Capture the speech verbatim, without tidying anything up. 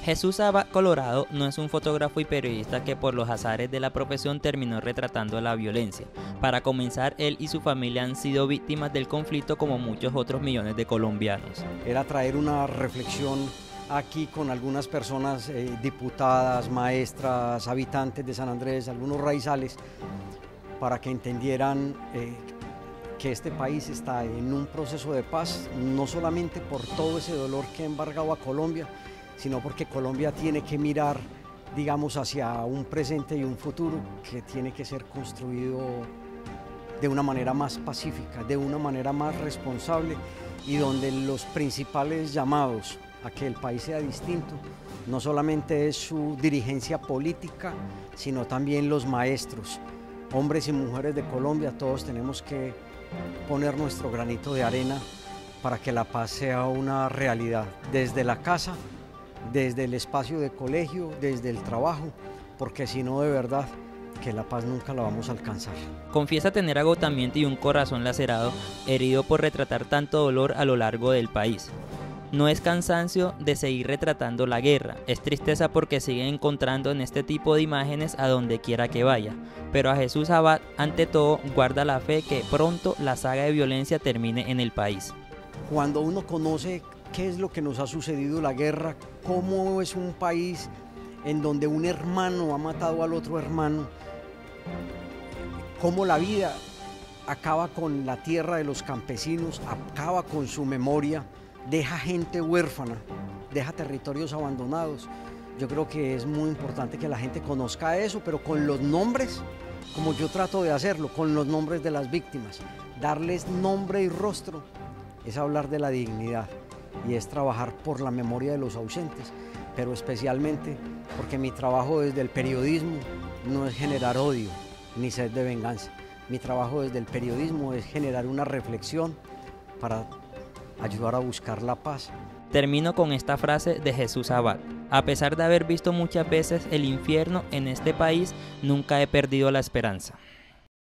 Jesús Abad Colorado no es un fotógrafo y periodista que por los azares de la profesión terminó retratando la violencia. Para comenzar, él y su familia han sido víctimas del conflicto como muchos otros millones de colombianos. Era traer una reflexión aquí con algunas personas, eh, diputadas, maestras, habitantes de San Andrés, algunos raizales, para que entendieran eh, que este país está en un proceso de paz, no solamente por todo ese dolor que ha embargado a Colombia, sino porque Colombia tiene que mirar, digamos, hacia un presente y un futuro que tiene que ser construido de una manera más pacífica, de una manera más responsable, y donde los principales llamados a que el país sea distinto no solamente es su dirigencia política, sino también los maestros, hombres y mujeres de Colombia. Todos tenemos que poner nuestro granito de arena para que la paz sea una realidad, desde la casa, desde el espacio de colegio, desde el trabajo, porque si no, de verdad que la paz nunca la vamos a alcanzar. Confiesa tener agotamiento y un corazón lacerado, herido por retratar tanto dolor a lo largo del país. No es cansancio de seguir retratando la guerra, es tristeza porque sigue encontrando en este tipo de imágenes a donde quiera que vaya. Pero a Jesús Abad, ante todo, guarda la fe que pronto la saga de violencia termine en el país. Cuando uno conoce qué es lo que nos ha sucedido la guerra, cómo es un país en donde un hermano ha matado al otro hermano, cómo la vida acaba con la tierra de los campesinos, acaba con su memoria, deja gente huérfana, deja territorios abandonados. Yo creo que es muy importante que la gente conozca eso, pero con los nombres, como yo trato de hacerlo, con los nombres de las víctimas. Darles nombre y rostro es hablar de la dignidad y es trabajar por la memoria de los ausentes, pero especialmente porque mi trabajo desde el periodismo no es generar odio ni sed de venganza. Mi trabajo desde el periodismo es generar una reflexión para ayudar a buscar la paz. Termino con esta frase de Jesús Abad: a pesar de haber visto muchas veces el infierno en este país, nunca he perdido la esperanza.